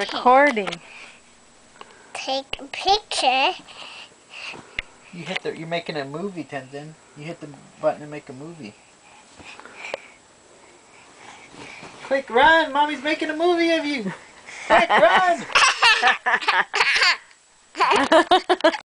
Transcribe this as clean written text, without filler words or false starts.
recording. Take a picture. You're making a movie, Tenzin. You hit the button to make a movie. Quick, run! Mommy's making a movie of you! Quick, run!